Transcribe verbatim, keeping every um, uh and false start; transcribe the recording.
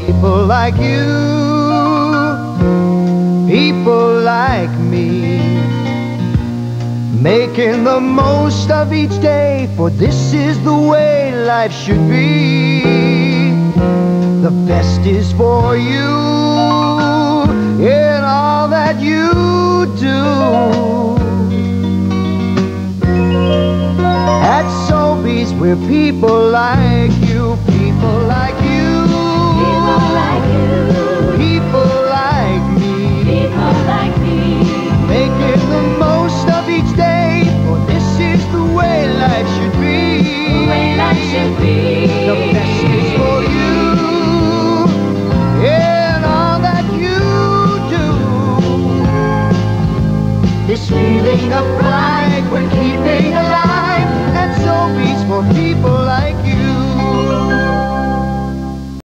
people like you, people like me, making the most of each day, for this is the way life should be. The best is for you in all that you do. At Sobeys we're people like